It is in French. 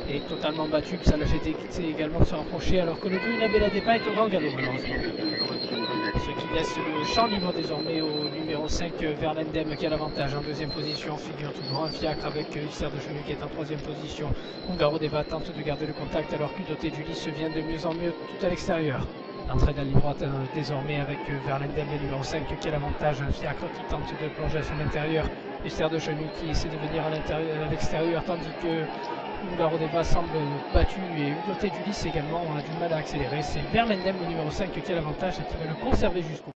est totalement battu, puis ça l'a fait également se rapprocher alors que le but Nabella Depay est au grand galop malheureusement. Ce qui laisse le champ libre désormais au numéro 5 Verlendem qui a l'avantage en deuxième position, figure tout droit un fiacre avec Hussard de Chenu qui est en troisième position. Ungaro Deva tente de garder le contact alors qu'Udoté d'Ulysse vient de mieux en mieux tout à l'extérieur. L'entrée de la ligne droite désormais avec Verlendem le numéro 5 qui a l'avantage, un fiacre qui tente de plonger à son intérieur. Hussard de Chenu qui essaie de venir à l'extérieur tandis que Ungaro Deva semble battu et Udoté d'Ulysse également a du mal à accélérer. C'est Verlendem le numéro 5 qui a l'avantage et qui va le conserver jusqu'au bout.